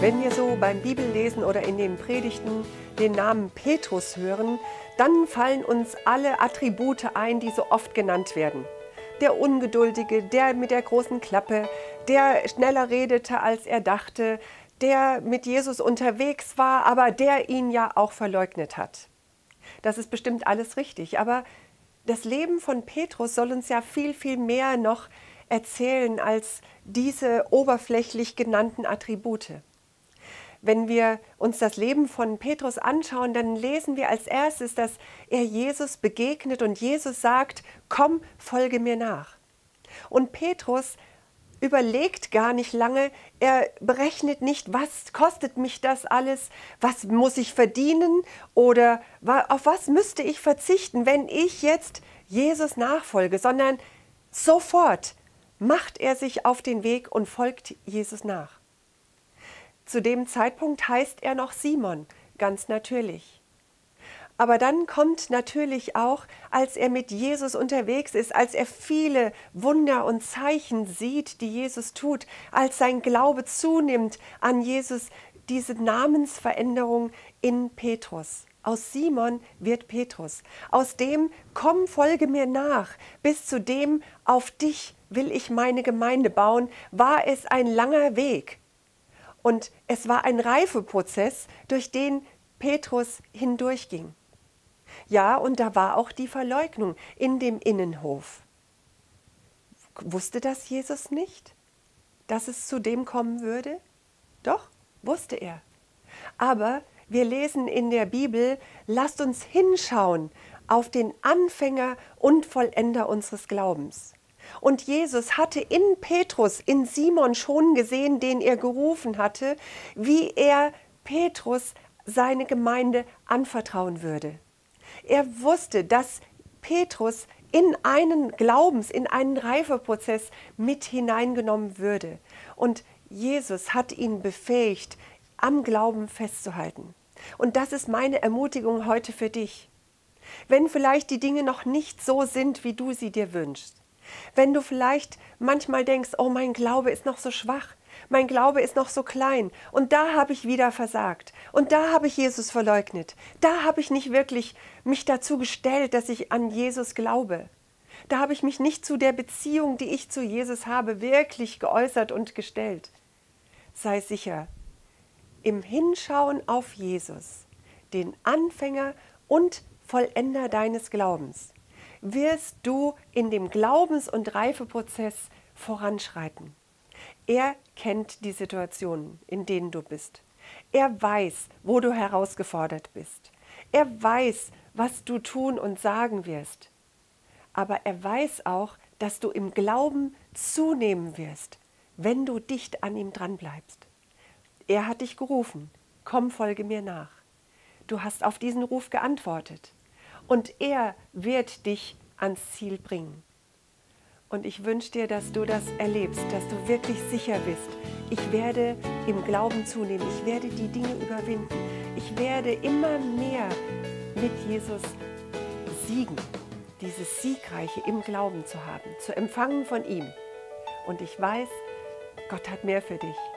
Wenn wir so beim Bibellesen oder in den Predigten den Namen Petrus hören, dann fallen uns alle Attribute ein, die so oft genannt werden. Der Ungeduldige, der mit der großen Klappe, der schneller redete, als er dachte, der mit Jesus unterwegs war, aber der ihn ja auch verleugnet hat. Das ist bestimmt alles richtig, aber das Leben von Petrus soll uns ja viel, viel mehr noch erzählen als diese oberflächlich genannten Attribute. Wenn wir uns das Leben von Petrus anschauen, dann lesen wir als erstes, dass er Jesus begegnet und Jesus sagt, komm, folge mir nach. Und Petrus überlegt gar nicht lange, er berechnet nicht, was kostet mich das alles, was muss ich verdienen oder auf was müsste ich verzichten, wenn ich jetzt Jesus nachfolge, sondern sofort macht er sich auf den Weg und folgt Jesus nach. Zu dem Zeitpunkt heißt er noch Simon, ganz natürlich. Aber dann kommt natürlich auch, als er mit Jesus unterwegs ist, als er viele Wunder und Zeichen sieht, die Jesus tut, als sein Glaube zunimmt an Jesus, diese Namensveränderung in Petrus. Aus Simon wird Petrus. Aus dem, komm, folge mir nach, bis zu dem, auf dich will ich meine Gemeinde bauen, war es ein langer Weg. Und es war ein Reifeprozess, durch den Petrus hindurchging. Ja, und da war auch die Verleugnung in dem Innenhof. Wusste das Jesus nicht, dass es zu dem kommen würde? Doch, wusste er. Aber wir lesen in der Bibel, lasst uns hinschauen auf den Anfänger und Vollender unseres Glaubens. Und Jesus hatte in Petrus, in Simon schon gesehen, den er gerufen hatte, wie er Petrus seine Gemeinde anvertrauen würde. Er wusste, dass Petrus in einen in einen Reifeprozess mit hineingenommen würde. Und Jesus hat ihn befähigt, am Glauben festzuhalten. Und das ist meine Ermutigung heute für dich. Wenn vielleicht die Dinge noch nicht so sind, wie du sie dir wünschst, wenn du vielleicht manchmal denkst, oh, mein Glaube ist noch so schwach, mein Glaube ist noch so klein und da habe ich wieder versagt und da habe ich Jesus verleugnet, da habe ich nicht wirklich mich dazu gestellt, dass ich an Jesus glaube. Da habe ich mich nicht zu der Beziehung, die ich zu Jesus habe, wirklich geäußert und gestellt. Sei sicher, im Hinschauen auf Jesus, den Anfänger und Vollender deines Glaubens, wirst du in dem Glaubens- und Reifeprozess voranschreiten. Er kennt die Situationen, in denen du bist. Er weiß, wo du herausgefordert bist. Er weiß, was du tun und sagen wirst. Aber er weiß auch, dass du im Glauben zunehmen wirst, wenn du dicht an ihm dranbleibst. Er hat dich gerufen, komm, folge mir nach. Du hast auf diesen Ruf geantwortet. Und er wird dich ans Ziel bringen. Und ich wünsche dir, dass du das erlebst, dass du wirklich sicher bist. Ich werde im Glauben zunehmen, ich werde die Dinge überwinden. Ich werde immer mehr mit Jesus siegen, dieses Siegreiche im Glauben zu haben, zu empfangen von ihm. Und ich weiß, Gott hat mehr für dich.